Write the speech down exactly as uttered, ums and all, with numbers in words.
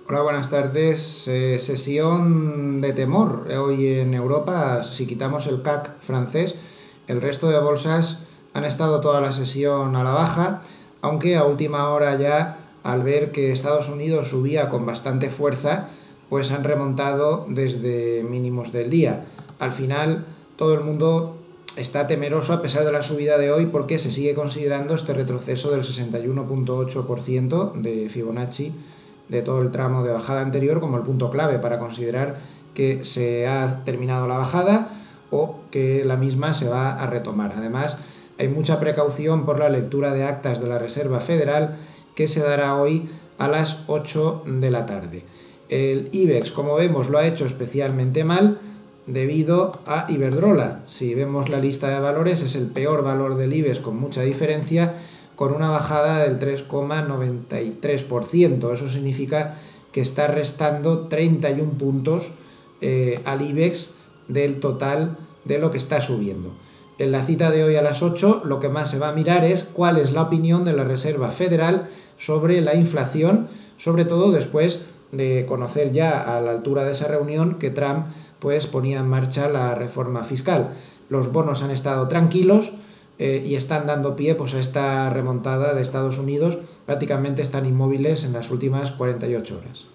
Hola, buenas tardes. Eh, sesión de temor hoy en Europa. Si quitamos el C A C francés, el resto de bolsas han estado toda la sesión a la baja, aunque a última hora ya, al ver que Estados Unidos subía con bastante fuerza, pues han remontado desde mínimos del día. Al final, todo el mundo está temeroso a pesar de la subida de hoy porque se sigue considerando este retroceso del sesenta y uno coma ocho por ciento de Fibonacci de todo el tramo de bajada anterior como el punto clave para considerar que se ha terminado la bajada o que la misma se va a retomar. Además, hay mucha precaución por la lectura de actas de la Reserva Federal que se dará hoy a las ocho de la tarde. El IBEX, como vemos, lo ha hecho especialmente mal debido a Iberdrola. Si vemos la lista de valores, es el peor valor del IBEX con mucha diferencia, con una bajada del tres coma noventa y tres por ciento. Eso significa que está restando treinta y uno puntos eh, al IBEX del total de lo que está subiendo. En la cita de hoy a las ocho lo que más se va a mirar es cuál es la opinión de la Reserva Federal sobre la inflación, sobre todo después de conocer ya a la altura de esa reunión que Trump pues ponía en marcha la reforma fiscal. Los bonos han estado tranquilos eh, y están dando pie pues, a esta remontada de Estados Unidos. Prácticamente están inmóviles en las últimas cuarenta y ocho horas.